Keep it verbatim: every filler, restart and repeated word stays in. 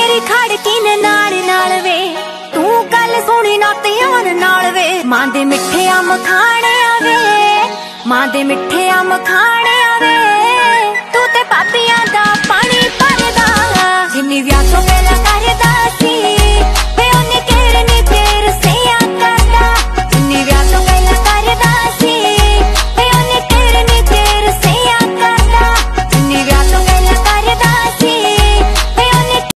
मेरी खड़की ने नाल नाल वे तू गल सुनी ना ध्यान नाल वे। मां दे मिठे अम खाने आवे, मां दे मिठे अम खाने आवे, तू ते पापियां दा पानी